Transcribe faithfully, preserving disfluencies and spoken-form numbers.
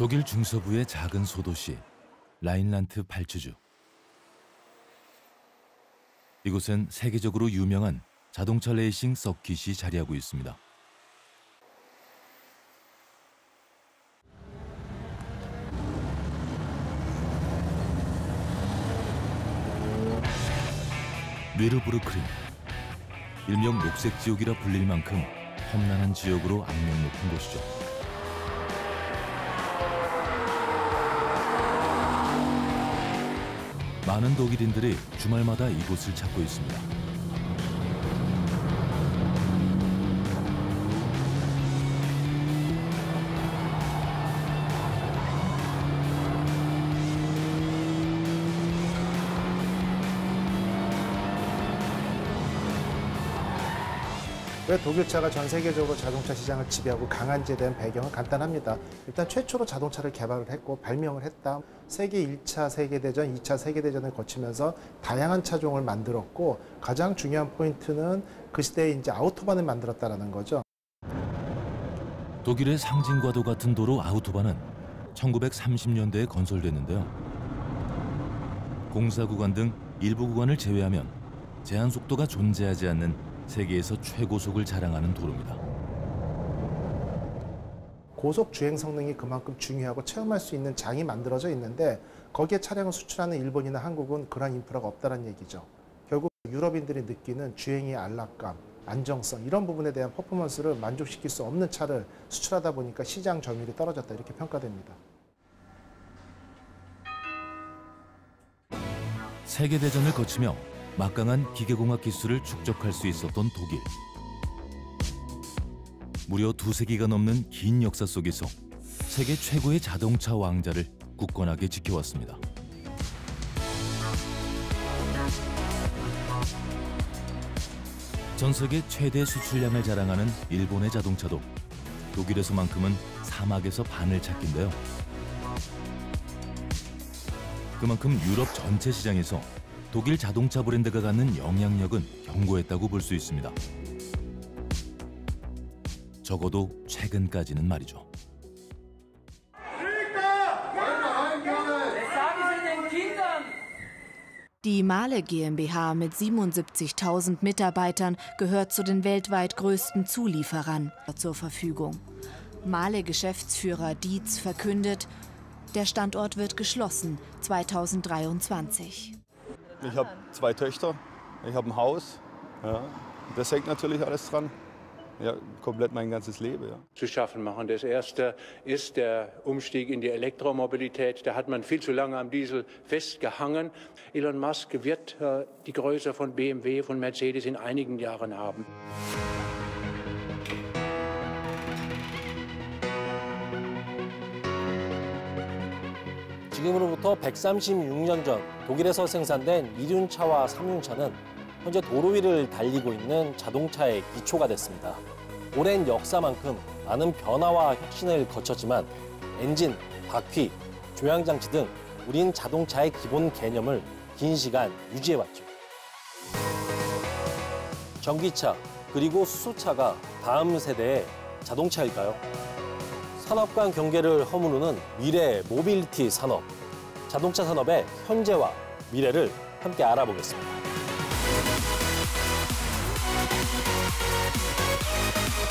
독일 중서부의 작은 소도시 라인란트 발츠주. 이곳은 세계적으로 유명한 자동차 레이싱 서킷이 자리하고 있습니다. 뉘르부르크링, 일명 녹색 지옥이라 불릴 만큼 험난한 지역으로 악명 높은 곳이죠. 많은 독일인들이 주말마다 이곳을 찾고 있습니다. 왜 독일차가 전 세계적으로 자동차 시장을 지배하고 강한지에 대한 배경은 간단합니다. 일단 최초로 자동차를 개발을 했고 발명을 했다. 세계 일 차 세계대전, 이 차 세계대전을 거치면서 다양한 차종을 만들었고 가장 중요한 포인트는 그 시대에 이제 아우토반을 만들었다는 거죠. 독일의 상징과도 같은 도로 아우토반은 천구백삼십 년대에 건설됐는데요. 공사 구간 등 일부 구간을 제외하면 제한 속도가 존재하지 않는 세계에서 최고속을 자랑하는 도로입니다. 고속 주행 성능이 그만큼 중요하고 체험할 수 있는 장이 만들어져 있는데 거기에 차량을 수출하는 일본이나 한국은 그런 인프라가 없다는 얘기죠. 결국 유럽인들이 느끼는 주행의 안락감, 안정성 이런 부분에 대한 퍼포먼스를 만족시킬 수 없는 차를 수출하다 보니까 시장 점유율이 떨어졌다 이렇게 평가됩니다. 세계대전을 거치며 막강한 기계공학 기술을 축적할 수 있었던 독일. 무려 두세 기가 넘는 긴 역사 속에서 세계 최고의 자동차 왕자를 굳건하게 지켜왔습니다. 전 세계 최대 수출량을 자랑하는 일본의 자동차도 독일에서만큼은 사막에서 반을 찾긴데요. 그만큼 유럽 전체 시장에서 독일 자동차 브랜드가 갖는 영향력은 견고했다고 볼 수 있습니다. 적어도 최근까지는 말이죠. Die Mahle GmbH mit siebenundsiebzigtausend Mitarbeitern gehört zu den weltweit größten Zulieferern zur Verfügung. Mahle-Geschäftsführer Dietz verkündet, der Standort wird geschlossen zweitausenddreiundzwanzig. Ich habe zwei Töchter, ich habe ein Haus, ja. Das hängt natürlich alles dran, ja, komplett mein ganzes Leben. Ja. Zu schaffen machen. Das erste ist der Umstieg in die Elektromobilität. Da hat man viel zu lange am Diesel festgehangen. Elon Musk wird äh, die Größe von B M W, von Mercedes in einigen Jahren haben. 지금으로부터 백삼십육 년 전 독일에서 생산된 이륜차와 삼륜차는 현재 도로 위를 달리고 있는 자동차의 기초가 됐습니다. 오랜 역사만큼 많은 변화와 혁신을 거쳤지만 엔진, 바퀴, 조향장치 등 우린 자동차의 기본 개념을 긴 시간 유지해왔죠. 전기차 그리고 수소차가 다음 세대의 자동차일까요? 산업 간 경계를 허무르는 미래 모빌리티 산업, 자동차 산업의 현재와 미래를 함께 알아보겠습니다.